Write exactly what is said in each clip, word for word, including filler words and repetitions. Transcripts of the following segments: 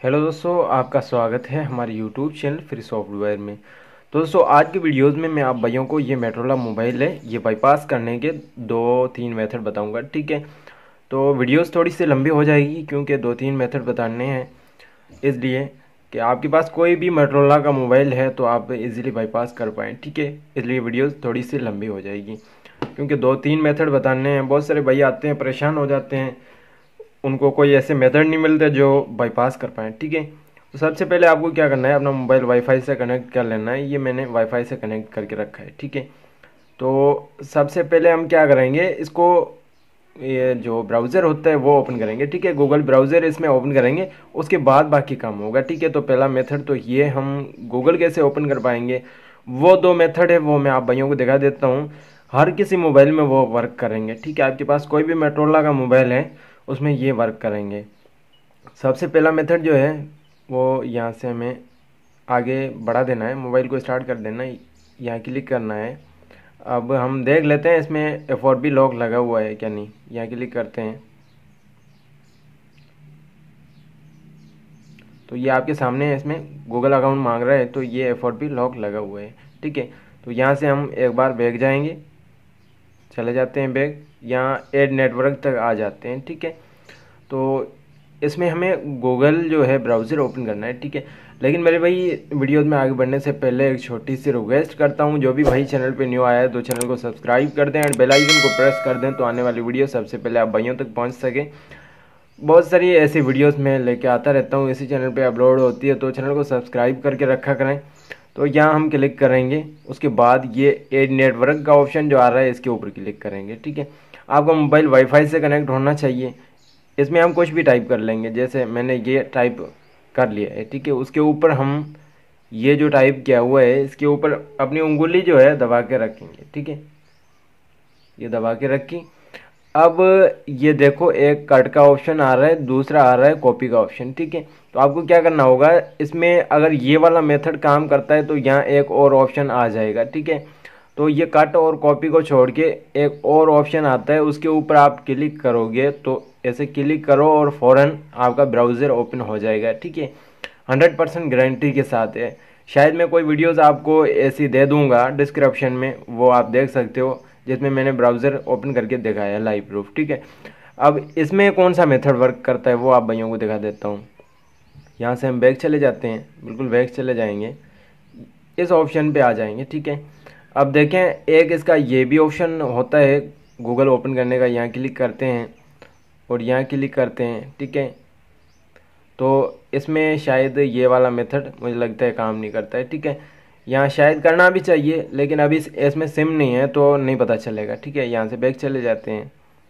Hello दोस्तों, आपका स्वागत है हमारे यूट्यूब चैनल फ्री सॉफ्टवेयर में। तो दोस्तों, आज के वीडियोस में मैं आप भाइयों को ये मोटोरोला मोबाइल है ये बाईपास करने के दो तीन मेथड बताऊंगा। ठीक है, तो वीडियोस थोड़ी सी लंबी हो जाएगी क्योंकि दो तीन मेथड बताने हैं, इसलिए कि आपके पास कोई भी मोटोरोला का मोबाइल है तो आप इजीली बाईपास कर पाएँ। ठीक है, इसलिए वीडियोस थोड़ी सी लंबी हो जाएगी क्योंकि दो तीन मेथड बताने हैं। बहुत सारे भाई आते हैं, परेशान हो जाते हैं, उनको कोई ऐसे मेथड नहीं मिलते जो बाईपास कर पाएँ। ठीक है, तो सबसे पहले आपको क्या करना है, अपना मोबाइल वाईफाई से कनेक्ट कर लेना है। ये मैंने वाईफाई से कनेक्ट करके रखा है। ठीक है, तो सबसे पहले हम क्या करेंगे, इसको ये जो ब्राउज़र होता है वो ओपन करेंगे। ठीक है, गूगल ब्राउज़र इसमें ओपन करेंगे, उसके बाद बाकी काम होगा। ठीक है, तो पहला मेथड तो ये, हम गूगल कैसे ओपन कर पाएंगे, वो दो मेथड है वो मैं आप भाइयों को दिखा देता हूँ। हर किसी मोबाइल में वो वर्क करेंगे। ठीक है, आपके पास कोई भी मोटोरोला का मोबाइल है उसमें ये वर्क करेंगे। सबसे पहला मेथड जो है वो यहाँ से हमें आगे बढ़ा देना है, मोबाइल को स्टार्ट कर देना है, यहाँ क्लिक करना है। अब हम देख लेते हैं इसमें एफ आर बी लॉक लगा हुआ है क्या नहीं, यहाँ क्लिक करते हैं तो ये आपके सामने है, इसमें गूगल अकाउंट मांग रहा है तो ये एफ आर बी लॉक लगा हुआ है। ठीक है, तो यहाँ से हम एक बार बैक जाएंगे, चले जाते हैं बैक, यहाँ ऐड नेटवर्क तक आ जाते हैं। ठीक है, तो इसमें हमें गूगल जो है ब्राउज़र ओपन करना है। ठीक है, लेकिन मेरे भाई वीडियोस में आगे बढ़ने से पहले एक छोटी सी रिक्वेस्ट करता हूँ, जो भी भाई चैनल पे न्यू आया है तो चैनल को सब्सक्राइब कर दें और बेल आइकन को प्रेस कर दें तो आने वाली वीडियो सबसे पहले आप भाइयों तक पहुँच सके। बहुत सारी ऐसी वीडियोस मैं लेके आता रहता हूँ, इसी चैनल पे अपलोड होती है, तो चैनल को सब्सक्राइब करके रखा करें। तो यहाँ हम क्लिक करेंगे, उसके बाद ये एड नेटवर्क का ऑप्शन जो आ रहा है इसके ऊपर क्लिक करेंगे। ठीक है, आपका मोबाइल वाईफाई से कनेक्ट होना चाहिए। इसमें हम कुछ भी टाइप कर लेंगे, जैसे मैंने ये टाइप कर लिया है। ठीक है, उसके ऊपर हम ये जो टाइप किया हुआ है इसके ऊपर अपनी उंगली जो है दबा के रखेंगे। ठीक है, ये दबा के रखी। अब ये देखो, एक कट का ऑप्शन आ रहा है, दूसरा आ रहा है कॉपी का ऑप्शन। ठीक है, तो आपको क्या करना होगा, इसमें अगर ये वाला मेथड काम करता है तो यहाँ एक और ऑप्शन आ जाएगा। ठीक है, तो ये कट और कॉपी को छोड़ के एक और ऑप्शन आता है, उसके ऊपर आप क्लिक करोगे तो ऐसे क्लिक करो और फ़ौरन आपका ब्राउज़र ओपन हो जाएगा। ठीक है, हंड्रेड परसेंट गारंटी के साथ है। शायद मैं कोई वीडियोस आपको ऐसी दे दूंगा डिस्क्रिप्शन में, वो आप देख सकते हो, जिसमें मैंने ब्राउज़र ओपन करके दिखाया है लाइव प्रूफ। ठीक है, अब इसमें कौन सा मेथड वर्क करता है वो आप भाइयों को दिखा देता हूँ। यहाँ से हम बैक चले जाते हैं, बिल्कुल बैक चले जाएंगे, इस ऑप्शन पे आ जाएंगे। ठीक है, अब देखें एक इसका ये भी ऑप्शन होता है गूगल ओपन करने का, यहाँ क्लिक करते हैं और यहाँ क्लिक करते हैं। ठीक है, तो इसमें शायद ये वाला मेथड मुझे लगता है काम नहीं करता है। ठीक है, यहाँ शायद करना भी चाहिए लेकिन अभी इस, इसमें सिम नहीं है तो नहीं पता चलेगा। ठीक है, यहाँ से बैक चले जाते हैं।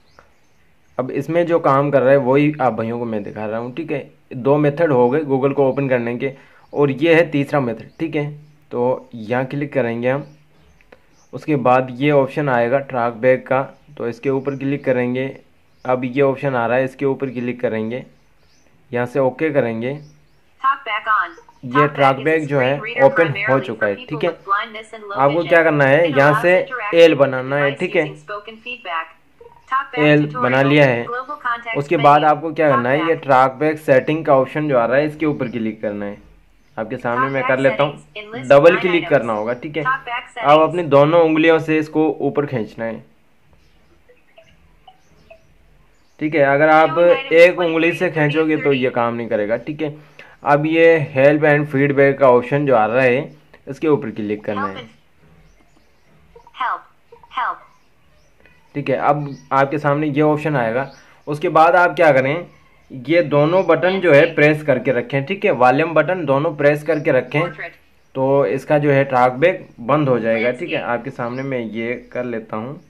अब इसमें जो काम कर रहा है वही आप भाइयों को मैं दिखा रहा हूँ। ठीक है, दो मेथड हो गए गूगल को ओपन करने के, और ये है तीसरा मेथड। ठीक है, तो यहाँ क्लिक करेंगे हम, उसके बाद ये ऑप्शन आएगा ट्रैक बैक का, तो इसके ऊपर क्लिक करेंगे। अब ये ऑप्शन आ रहा है, इसके ऊपर क्लिक करेंगे, यहाँ से ओके करेंगे। ये ट्रैक बैक जो है ओपन हो चुका है। ठीक है, आपको क्या करना है, यहाँ से एल बनाना है। ठीक है, एल बना लिया है। उसके बाद आपको क्या करना है, ये ट्रैक बैक सेटिंग का ऑप्शन जो आ रहा है इसके ऊपर क्लिक करना है। आपके सामने मैं कर लेता हूँ, डबल क्लिक करना होगा। ठीक है, अब अपनी दोनों उंगलियों से इसको ऊपर खींचना है। ठीक है, अगर आप एक उंगली से खींचोगे तो ये काम नहीं करेगा। ठीक है, अब ये हेल्प एंड फीडबैक का ऑप्शन जो आ रहा है इसके ऊपर क्लिक करना है। ठीक है, अब आपके सामने ये ऑप्शन आएगा। उसके बाद आप क्या करें, ये दोनों बटन जो है प्रेस करके रखें। ठीक है, वॉल्यूम बटन दोनों प्रेस करके रखें तो इसका जो है ट्रैक बैक बंद हो जाएगा। ठीक है, आपके सामने मैं ये कर लेता हूँ।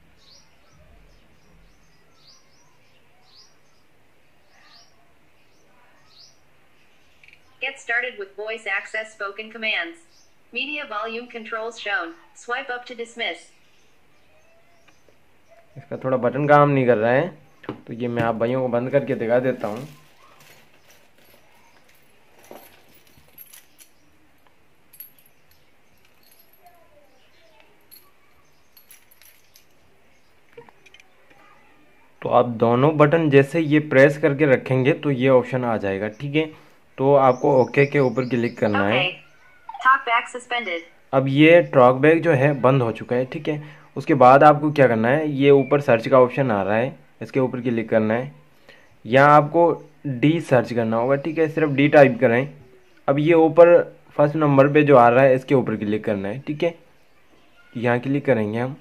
Get started with voice access spoken commands. Media volume controls shown. Swipe up to dismiss. इसका थोड़ा बटन काम नहीं कर रहा है तो ये मैं आप भाइयों को बंद करके दिखा देता हूँ। तो आप दोनों बटन जैसे ये प्रेस करके रखेंगे तो ये ऑप्शन आ जाएगा। ठीक है, तो आपको ओके के ऊपर क्लिक करना है। Okay. Talkback suspended. अब ये टॉकबैक जो है बंद हो चुका है, ठीक है। उसके बाद आपको क्या करना है, ये ऊपर सर्च का ऑप्शन आ रहा है, इसके ऊपर क्लिक करना है। यहाँ आपको डी सर्च करना होगा, ठीक है, सिर्फ डी टाइप करें। अब ये ऊपर फर्स्ट नंबर पे जो आ रहा है इसके ऊपर क्लिक करना है, ठीक है। यहाँ क्लिक करेंगे हम,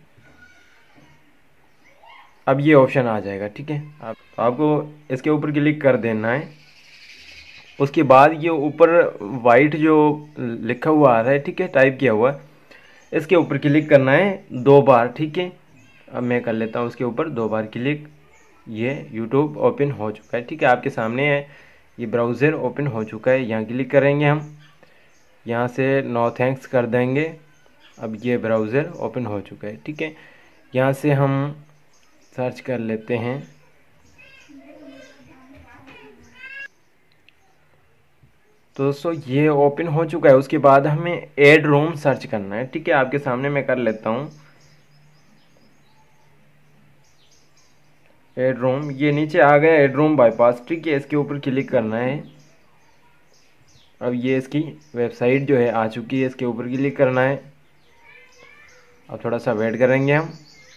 अब ये ऑप्शन आ जाएगा, ठीक है। आप आपको इसके ऊपर क्लिक कर देना है। उसके बाद ये ऊपर वाइट जो लिखा हुआ आ रहा है, ठीक है, टाइप किया हुआ, इसके ऊपर क्लिक करना है दो बार, ठीक है। अब मैं कर लेता हूँ उसके ऊपर दो बार क्लिक। ये यूट्यूब ओपन हो चुका है, ठीक है, आपके सामने है, ये ब्राउज़र ओपन हो चुका है। यहाँ क्लिक करेंगे हम, यहाँ से नो थैंक्स कर देंगे। अब ये ब्राउज़र ओपन हो चुका है, ठीक है। यहाँ से हम सर्च कर लेते हैं। तो दोस्तों ये ओपन हो चुका है। उसके बाद हमें एड रोम सर्च करना है, ठीक है, आपके सामने मैं कर लेता हूँ एड रोम। ये नीचे आ गया एड रोम बाईपास, ठीक है, इसके ऊपर क्लिक करना है। अब ये इसकी वेबसाइट जो है आ चुकी है, इसके ऊपर क्लिक करना है। अब थोड़ा सा वेट करेंगे हम।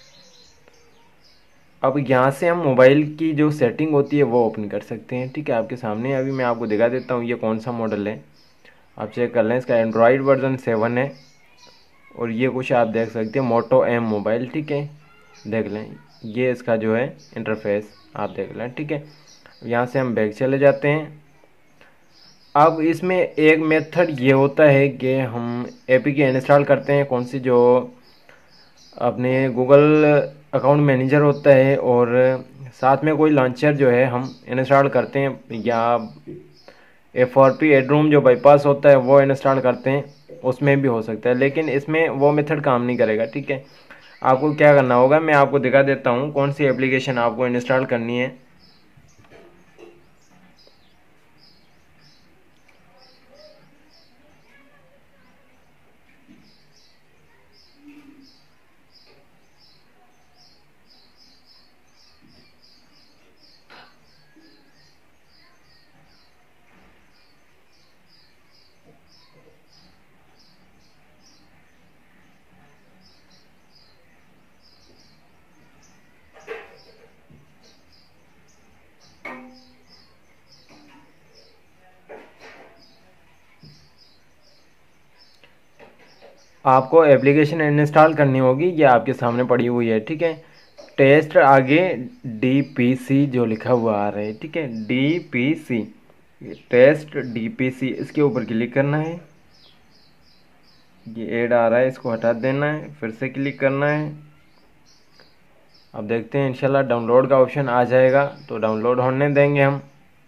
अब यहाँ से हम मोबाइल की जो सेटिंग होती है वो ओपन कर सकते हैं, ठीक है, आपके सामने। अभी मैं आपको दिखा देता हूँ ये कौन सा मॉडल है, आप चेक कर लें। इसका एंड्रॉयड वर्जन सेवन है और ये कुछ आप देख सकते हैं मोटो एम मोबाइल, ठीक है, देख लें। ये इसका जो है इंटरफेस आप देख लें, ठीक है। यहाँ से हम बैक चले जाते हैं। अब इसमें एक मेथड ये होता है कि हम एपीके इंस्टॉल करते हैं, कौन सी, जो अपने गूगल अकाउंट मैनेजर होता है, और साथ में कोई लॉन्चर जो है हम इंस्टॉल करते हैं, या एफ आर पी एडरूम जो बाईपास होता है वो इंस्टॉल करते हैं, उसमें भी हो सकता है। लेकिन इसमें वो मेथड काम नहीं करेगा, ठीक है। आपको क्या करना होगा, मैं आपको दिखा देता हूँ कौन सी एप्लीकेशन आपको इंस्टॉल करनी है। आपको एप्लीकेशन इंस्टॉल करनी होगी, ये आपके सामने पड़ी हुई है, ठीक है। टेस्ट आगे डी पी सी जो लिखा हुआ आ रहा है, ठीक है, D P C, test D P C, इसके ऊपर क्लिक करना है। ये ऐड आ रहा है, इसको हटा देना है, फिर से क्लिक करना है। अब देखते हैं इंशाल्लाह डाउनलोड का ऑप्शन आ जाएगा, तो डाउनलोड होने देंगे हम।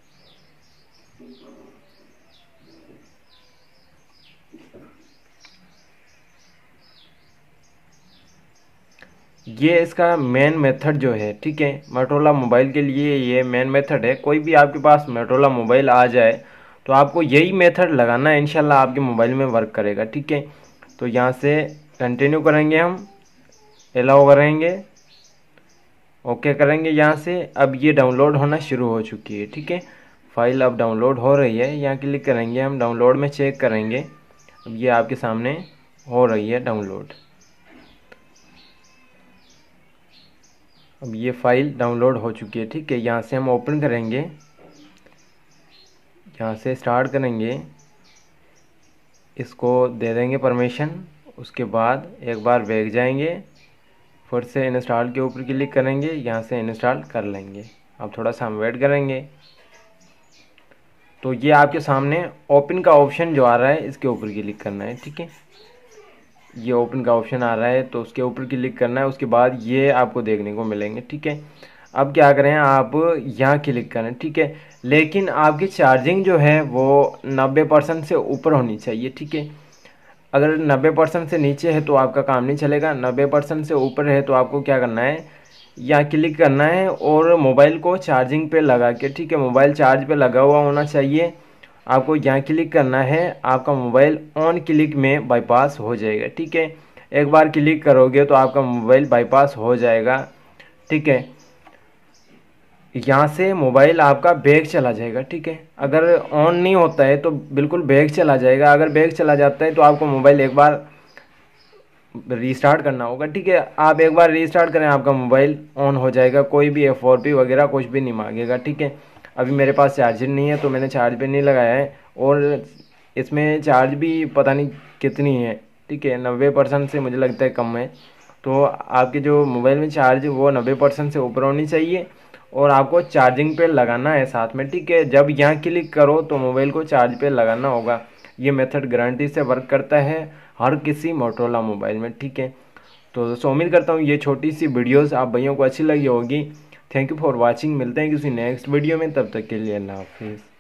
ये इसका मेन मेथड जो है, ठीक है, मोटोरोला मोबाइल के लिए ये मेन मेथड है। कोई भी आपके पास मोटोरोला मोबाइल आ जाए तो आपको यही मेथड लगाना है, इंशाल्लाह आपके मोबाइल में वर्क करेगा, ठीक है। तो यहाँ से कंटिन्यू करेंगे हम, अलाउ करेंगे, ओके करेंगे यहाँ से। अब ये डाउनलोड होना शुरू हो चुकी है, ठीक है, फाइल अब डाउनलोड हो रही है। यहाँ क्लिक करेंगे हम, डाउनलोड में चेक करेंगे। अब ये आपके सामने हो रही है डाउनलोड। अब ये फाइल डाउनलोड हो चुकी है, ठीक है। यहाँ से हम ओपन करेंगे, यहाँ से स्टार्ट करेंगे, इसको दे देंगे परमिशन। उसके बाद एक बार बैक जाएंगे, फिर से इंस्टॉल के ऊपर क्लिक करेंगे, यहाँ से इंस्टॉल कर लेंगे। अब थोड़ा सा हम वेट करेंगे। तो ये आपके सामने ओपन का ऑप्शन जो आ रहा है इसके ऊपर क्लिक करना है, ठीक है। ये ओपन का ऑप्शन आ रहा है तो उसके ऊपर क्लिक करना है। उसके बाद ये आपको देखने को मिलेंगे, ठीक है। अब क्या करें, आप यहाँ क्लिक करें, ठीक है, लेकिन आपकी चार्जिंग जो है वो नब्बे परसेंट से ऊपर होनी चाहिए, ठीक है। अगर नब्बे परसेंट से नीचे है तो आपका काम नहीं चलेगा। नब्बे परसेंट से ऊपर है तो आपको क्या करना है, यहाँ क्लिक करना है और मोबाइल को चार्जिंग पे लगा के, ठीक है, मोबाइल चार्ज पे लगा हुआ होना चाहिए। आपको यहाँ क्लिक करना है, आपका मोबाइल ऑन क्लिक में बाईपास हो जाएगा, ठीक है। एक बार क्लिक करोगे तो आपका मोबाइल बाईपास हो जाएगा, ठीक है। यहाँ से मोबाइल आपका बैग चला जाएगा, ठीक है। अगर ऑन नहीं होता है तो बिल्कुल बैग चला जाएगा। अगर बैग चला जाता है तो आपको मोबाइल एक बार रीस्टार्ट करना होगा, ठीक है। आप एक बार रीस्टार्ट करें, आपका मोबाइल ऑन हो जाएगा, कोई भी एफ और पी वगैरह कुछ भी नहीं मांगेगा, ठीक है। अभी मेरे पास चार्जर नहीं है तो मैंने चार्ज पे नहीं लगाया है, और इसमें चार्ज भी पता नहीं कितनी है, ठीक है। नब्बे परसेंट से मुझे लगता है कम है। तो आपके जो मोबाइल में चार्ज वो नब्बे परसेंट से ऊपर होनी चाहिए, और आपको चार्जिंग पे लगाना है साथ में, ठीक है। जब यहाँ क्लिक करो तो मोबाइल को चार्ज पे लगाना होगा। ये मेथड गारंटी से वर्क करता है हर किसी मोटरोला मोबाइल में, ठीक है। तो दोस्तों उम्मीद करता हूँ ये छोटी सी वीडियोस आप भैया को अच्छी लगी होगी। Thank you for watching. मिलते हैं किसी नेक्स्ट वीडियो में, तब तक के लिए अल्लाह हाफिज़।